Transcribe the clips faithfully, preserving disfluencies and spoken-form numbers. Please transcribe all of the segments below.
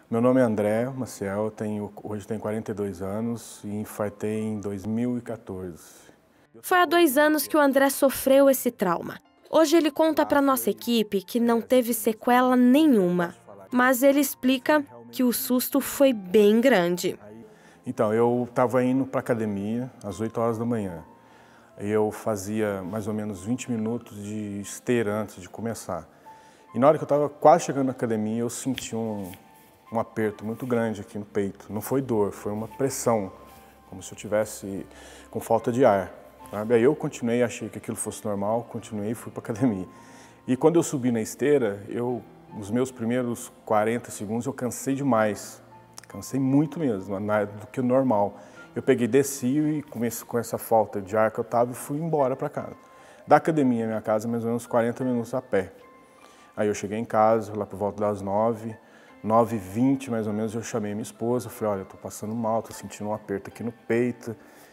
Meu nome é André Maciel, tenho, hoje tenho quarenta e dois anos e infartei em dois mil e quatorze. Foi há dois anos que o André sofreu esse trauma. Hoje ele conta para nossa equipe que não teve sequela nenhuma, mas ele explica que o susto foi bem grande. Então, eu estava indo para a academia às oito horas da manhã. Eu fazia mais ou menos vinte minutos de esteira antes de começar. E na hora que eu estava quase chegando na academia, eu senti um, um aperto muito grande aqui no peito. Não foi dor, foi uma pressão, como se eu tivesse com falta de ar. Sabe? Aí eu continuei, achei que aquilo fosse normal, continuei e fui para a academia. E quando eu subi na esteira, eu, nos meus primeiros quarenta segundos, eu cansei demais. Cansei muito mesmo, do que o normal. Eu peguei, desci e comecei com essa falta de ar que eu estava e fui embora para casa. Da academia à minha casa, mais ou menos quarenta minutos a pé. Aí eu cheguei em casa, lá por volta das nove, nove e vinte mais ou menos, eu chamei minha esposa, falei, olha, eu tô passando mal, tô sentindo um aperto aqui no peito.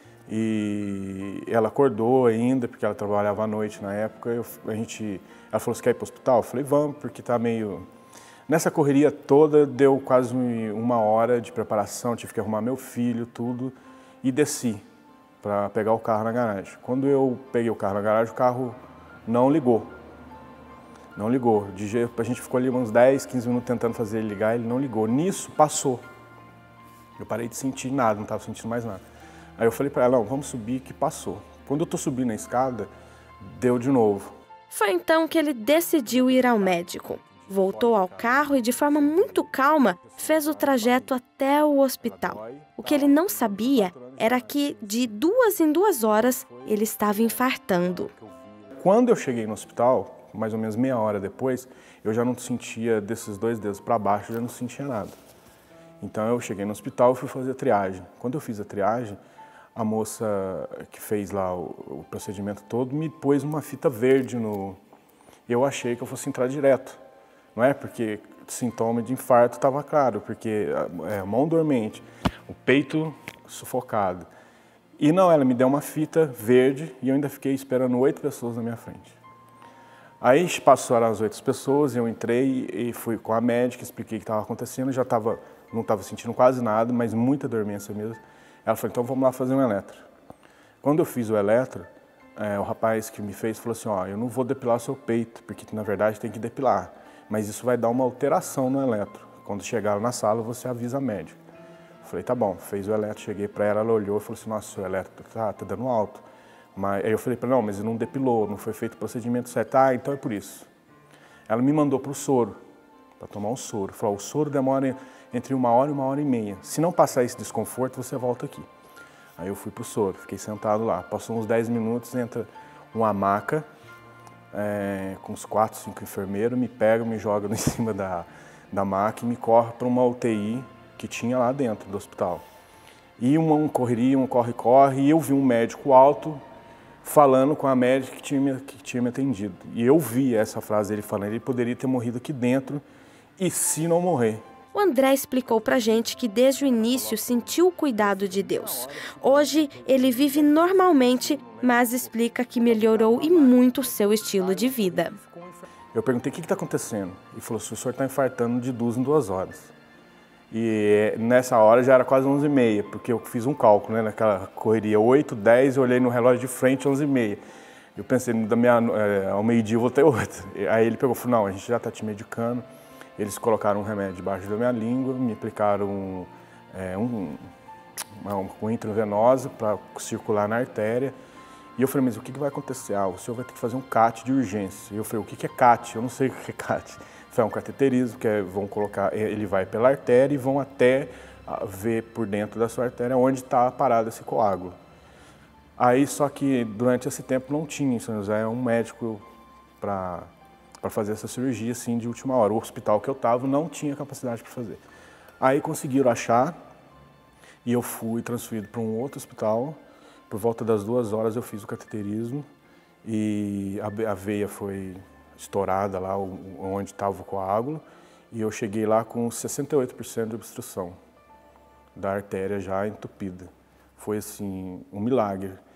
E ela acordou ainda, porque ela trabalhava à noite na época, eu, a gente, ela falou, você quer ir para o hospital? Eu falei, vamos, porque tá meio... Nessa correria toda, deu quase uma hora de preparação, tive que arrumar meu filho, tudo, e desci para pegar o carro na garagem. Quando eu peguei o carro na garagem, o carro não ligou. Não ligou. A gente ficou ali uns dez, quinze minutos tentando fazer ele ligar, ele não ligou. Nisso, passou. Eu parei de sentir nada, não estava sentindo mais nada. Aí eu falei para ela, não, vamos subir que passou. Quando eu estou subindo a escada, deu de novo. Foi então que ele decidiu ir ao médico. Voltou ao carro e, de forma muito calma, fez o trajeto até o hospital. O que ele não sabia era que, de duas em duas horas, ele estava infartando. Quando eu cheguei no hospital, mais ou menos meia hora depois, eu já não sentia, desses dois dedos para baixo, eu já não sentia nada. Então eu cheguei no hospital e fui fazer a triagem. Quando eu fiz a triagem, a moça que fez lá o, o procedimento todo me pôs uma fita verde no... Eu achei que eu fosse entrar direto, não é? Porque o sintoma de infarto estava claro, porque é, a mão dormente, o peito sufocado. E não, ela me deu uma fita verde e eu ainda fiquei esperando oito pessoas na minha frente. Aí passaram as oito pessoas, eu entrei e fui com a médica, expliquei o que estava acontecendo, já estava, não estava sentindo quase nada, mas muita dormência mesmo. Ela falou, então vamos lá fazer um eletro. Quando eu fiz o eletro, é, o rapaz que me fez falou assim, ó, eu não vou depilar o seu peito, porque na verdade tem que depilar, mas isso vai dar uma alteração no eletro. Quando chegar na sala, você avisa a médica. Eu falei, tá bom, fez o eletro, cheguei para ela, ela olhou e falou assim, nossa, o eletro tá, tá dando alto. Mas, aí eu falei para ela, não, mas não depilou, não foi feito o procedimento certo. Ah, então é por isso. Ela me mandou para o soro, para tomar um soro. Falou, o soro demora entre uma hora e uma hora e meia. Se não passar esse desconforto, você volta aqui. Aí eu fui para o soro, fiquei sentado lá. Passou uns dez minutos, entra uma maca, é, com uns quatro, cinco enfermeiros, me pegam, me jogam em cima da, da maca e me corre para uma U T I que tinha lá dentro do hospital. E um, um correria, um corre-corre, e eu vi um médico alto, falando com a médica que tinha, me, que tinha me atendido. E eu vi essa frase dele falando, ele poderia ter morrido aqui dentro, e se não morrer. O André explicou pra gente que desde o início sentiu o cuidado de Deus. Hoje ele vive normalmente, mas explica que melhorou e muito o seu estilo de vida. Eu perguntei, o que está acontecendo? Ele falou, o senhor está infartando de duas em duas horas. E nessa hora já era quase onze e meia, porque eu fiz um cálculo, né, naquela correria oito, dez, eu olhei no relógio de frente, onze e meia. Eu pensei, da meia, é, ao meio-dia eu vou ter outra. Aí ele pegou e falou, não, a gente já está te medicando. Eles colocaram um remédio debaixo da minha língua, me aplicaram é, um, uma, uma intravenosa para circular na artéria. E eu falei, mas o que, que vai acontecer? Ah, o senhor vai ter que fazer um C A T de urgência. E eu falei, o que, que é C A T? Eu não sei o que é C A T. Foi um cateterismo, que é, vão colocar, ele vai pela artéria e vão até ver por dentro da sua artéria onde está parado esse coágulo. Aí, só que durante esse tempo não tinha em São José um médico para para fazer essa cirurgia assim de última hora. O hospital que eu estava não tinha capacidade para fazer. Aí conseguiram achar e eu fui transferido para um outro hospital. Por volta das duas horas eu fiz o cateterismo e a, a veia foi estourada lá onde estava o coágulo e eu cheguei lá com sessenta e oito por cento de obstrução da artéria já entupida. Foi assim um milagre.